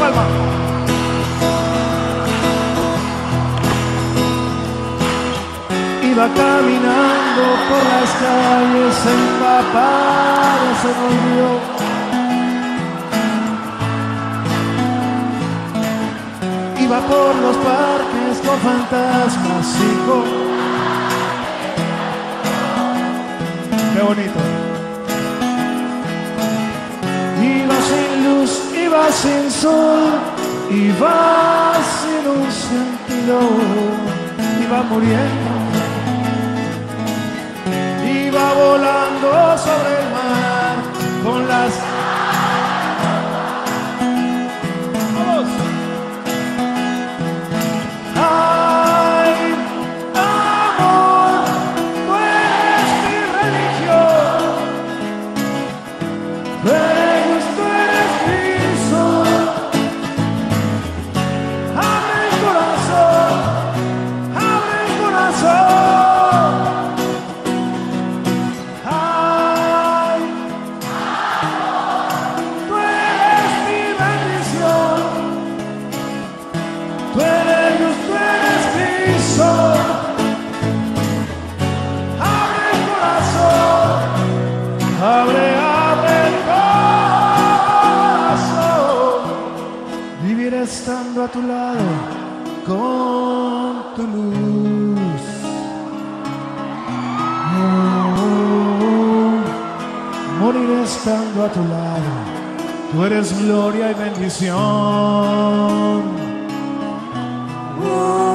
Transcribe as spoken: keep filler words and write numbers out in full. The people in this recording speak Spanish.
calma. Iba caminando por las calles empapado, se volvió. Iba por los parques con fantasmas y con... Qué bonito. Iba sin luz, iba sin sol, iba sin un sentido, iba muriendo. Iba volando sobre el mar con las... ¡Vamos! ¡Ay, amor! Tú eres mi religión. Tú eres, tú eres mi sol. Abre el corazón, abre el corazón. Abre, abre el corazón. Vivir estando a tu lado con tu luz. Oh, morir estando a tu lado. Tú eres gloria y bendición. Oh,